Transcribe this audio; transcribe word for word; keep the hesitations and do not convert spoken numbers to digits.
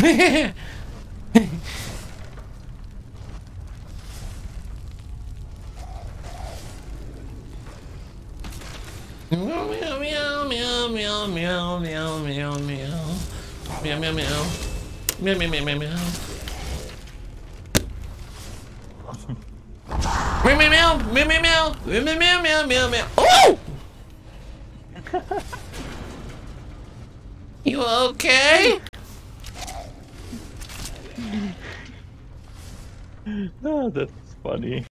Meow meow meow meow meow meow meow meow meow meow meow meow meow meow meow meow meow. Meow meow meow meow meow meow meow meow meow meow. Oh! You okay? Oh, that's funny.